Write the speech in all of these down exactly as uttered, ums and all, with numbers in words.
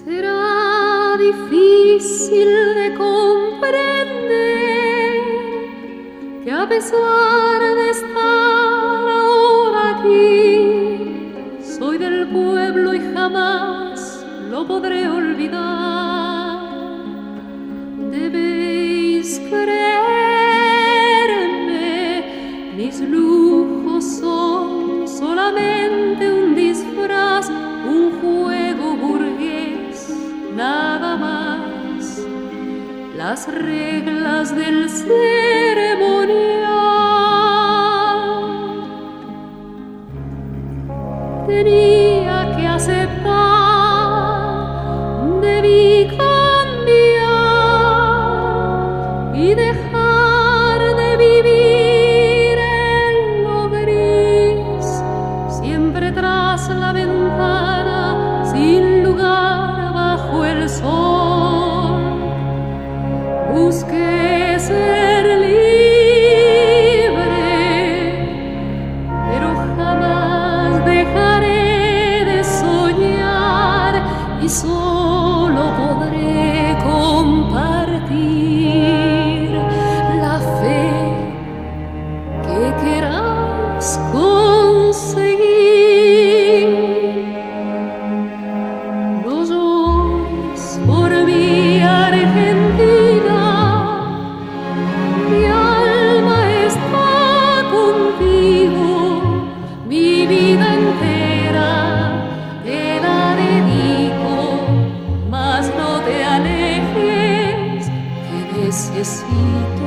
Será difícil de comprender que a pesar de estar ahora aquí, soy del pueblo y jamás lo podré olvidar. Debéis creerme, mis lujos son solamente un disfraz, un juego burgués, nada más. Las reglas del ceremonial tenía que aceptar, debí cambiar y dejar de vivir en lo gris, siempre tras la ventana, sin lugar bajo el sol. Busqué ser libre, pero jamás dejaré de soñar y solo podré compartir la fe que querrás conseguir. No llores por mi Argentina, mi alma está contigo, mi vida entera te la dedico, mas no te alejes, que necesito.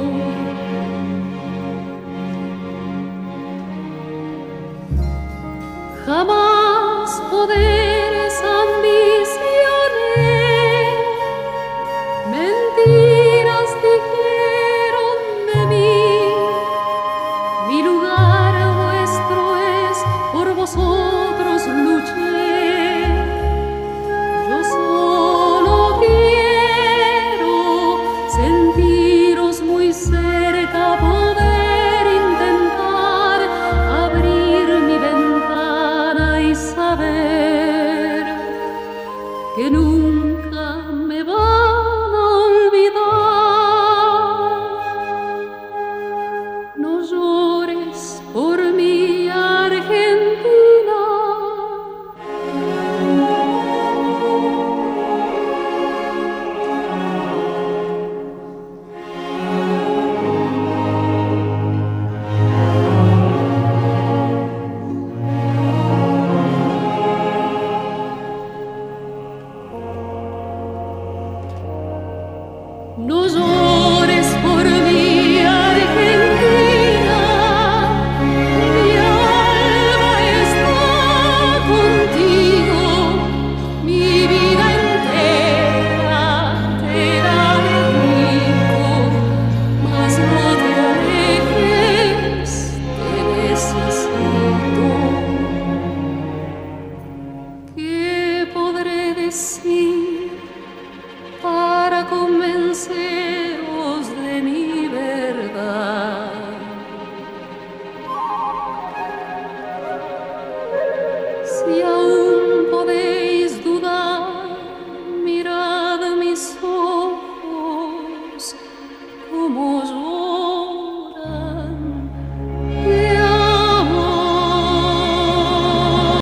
Jamás poderes, ambiciones, mentiras dijeron de mí. Mi lugar vuestro es, por vosotros luché. Yo solo quiero sentiros muy cerca, poder intentar abrir mi ventana y saber que nunca me van a olvidar. No llores por mi Argentina. No llores por mi Argentina, mi alma está contigo, mi vida entera te la dedico, mas no te alejes, te necesito. ¿Qué podré decir para convenceros de mi verdad? Si